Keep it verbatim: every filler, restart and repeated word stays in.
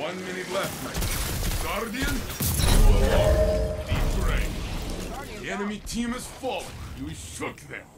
One minute left, mate. Guardian, you are deep range. The enemy team has fallen. You shook them.